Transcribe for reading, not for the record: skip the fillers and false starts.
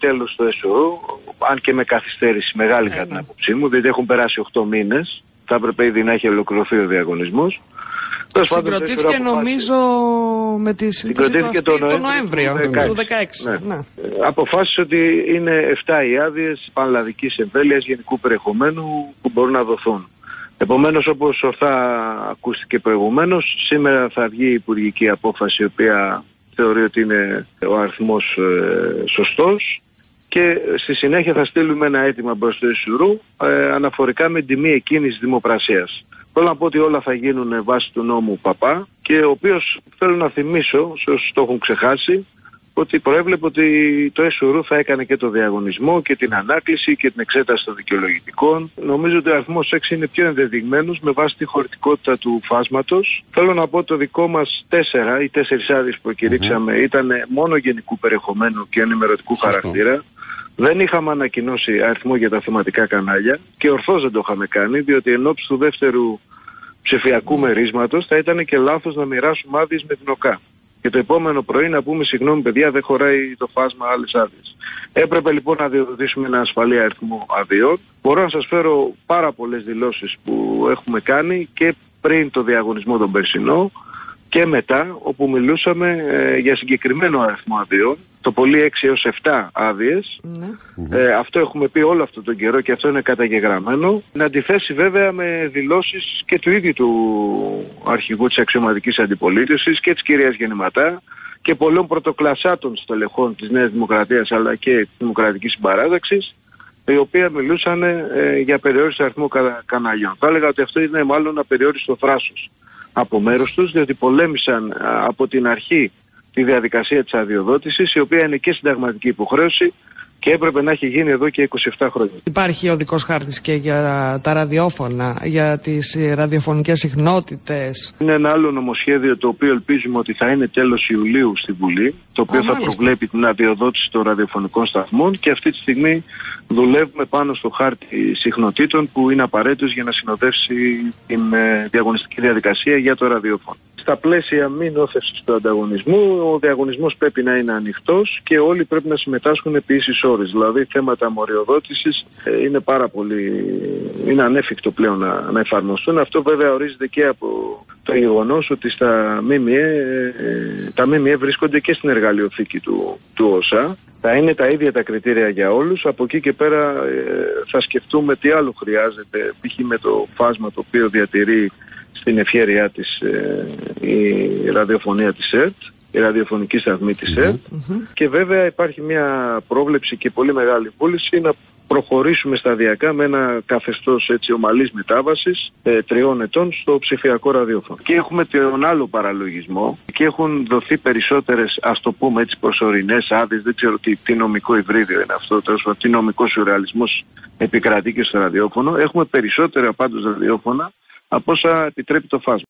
επιτέλους στο ΕΣΟ, αν και με καθυστέρηση μεγάλη κατά την άποψή μου, διότι έχουν περάσει 8 μήνες. Θα έπρεπε ήδη να έχει ολοκληρωθεί ο διαγωνισμός. Συγκροτήθηκε νομίζω με τη συνθήκη το Νοέμβριο του 2016. Ναι. Αποφάσισε ότι είναι 7 οι άδειες πανελλαδικής εμβέλειας γενικού περιεχομένου που μπορούν να δοθούν. Επομένως, όπως ορθά ακούστηκε προηγουμένως, σήμερα θα βγει η υπουργική απόφαση, η οποία θεωρεί ότι είναι ο αριθμός σωστός, και στη συνέχεια θα στείλουμε ένα αίτημα προς το ΕΣΟΥΡΟΥ αναφορικά με τιμή εκείνης δημοπρασίας. Θέλω να πω ότι όλα θα γίνουν βάσει του νόμου ΠΑΠΑ, και ο οποίος, θέλω να θυμίσω, σε όσους το έχουν ξεχάσει, ότι προέβλεπε ότι το ΕΣΟΥΡΟΥ θα έκανε και το διαγωνισμό και την ανάκληση και την εξέταση των δικαιολογητικών. Νομίζω ότι ο αριθμός 6 είναι πιο ενδεδειγμένος με βάση τη χωρητικότητα του φάσματος. Θέλω να πω ότι το δικό μας 4 ή 4 άδειες που προκηρύξαμε ήταν μόνο γενικού περιεχομένου και ενημερωτικού χαρακτήρα. Δεν είχαμε ανακοινώσει αριθμό για τα θεματικά κανάλια και ορθώς δεν το είχαμε κάνει, διότι εν ώψη του δεύτερου ψηφιακού μερίσματος θα ήταν και λάθος να μοιράσουμε άδειες με την ΟΚΑ. Και το επόμενο πρωί να πούμε συγγνώμη παιδιά, δεν χωράει το φάσμα άλλες άδειες. Έπρεπε λοιπόν να διοδοτήσουμε ένα ασφαλή αριθμό αδειών. Μπορώ να σας φέρω πάρα πολλές δηλώσεις που έχουμε κάνει και πριν το διαγωνισμό τον περσινό και μετά, όπου μιλούσαμε για συγκεκριμένο αριθμό αδειών, το πολύ 6 έως 7 άδειες. Αυτό έχουμε πει όλο αυτόν τον καιρό και αυτό είναι καταγεγραμμένο. Να αντιθέσει βέβαια με δηλώσεις και του ίδιου του αρχηγού της αξιωματικής αντιπολίτευσης και της κυρίας Γεννηματά και πολλών πρωτοκλασσάτων στελεχών της Νέας Δημοκρατίας αλλά και της Δημοκρατικής Συμπαράταξης, οι οποίοι μιλούσαν για περιόριστο αριθμό καναλιών. Θα έλεγα ότι αυτό είναι μάλλον απεριόριστο θράσος από μέρους τους, διότι πολέμησαν από την αρχή τη διαδικασία της αδειοδότησης, η οποία είναι και συνταγματική υποχρέωση και έπρεπε να έχει γίνει εδώ και 27 χρόνια. Υπάρχει οδικός χάρτης και για τα ραδιόφωνα, για τις ραδιοφωνικές συχνότητες. Είναι ένα άλλο νομοσχέδιο το οποίο ελπίζουμε ότι θα είναι τέλος Ιουλίου στη Βουλή, το οποίο θα προβλέπει την αδειοδότηση των ραδιοφωνικών σταθμών, και αυτή τη στιγμή δουλεύουμε πάνω στο χάρτη συχνοτήτων που είναι απαραίτητος για να συνοδεύσει την διαγωνιστική διαδικασία για το ραδιόφωνο. Στα πλαίσια μη νόθευσης του ανταγωνισμού, ο διαγωνισμός πρέπει να είναι ανοιχτός και όλοι πρέπει να συμμετάσχουν επί ίσης όρης. Δηλαδή, θέματα μοριοδότησης είναι πάρα πολύ. Είναι ανέφικτο πλέον να εφαρμοστούν. Αυτό βέβαια ορίζεται και από το γεγονός ότι τα ΜΜΕ βρίσκονται και στην εργαλειοθήκη του ΩΣΑ. Θα είναι τα ίδια τα κριτήρια για όλους. Από εκεί και πέρα θα σκεφτούμε τι άλλο χρειάζεται, π.χ. με το φάσμα το οποίο διατηρεί στην ευχέρειά της η ραδιοφωνία της ΕΡΤ, η ραδιοφωνική σταθμή της ΕΡΤ. Και βέβαια υπάρχει μια πρόβλεψη και πολύ μεγάλη βούληση να προχωρήσουμε σταδιακά με ένα καθεστώς έτσι ομαλής μετάβασης 3 ετών στο ψηφιακό ραδιόφωνο. Και έχουμε τον άλλο παραλογισμό και έχουν δοθεί περισσότερες, ας το πούμε έτσι, προσωρινές άδειες. Δεν ξέρω τι νομικό υβρίδιο είναι αυτό, τι νομικό σουρεαλισμός επικρατεί και στο ραδιόφωνο. Έχουμε περισσότερα πάντως ραδιόφωνα από όσα επιτρέπει το φάσμα.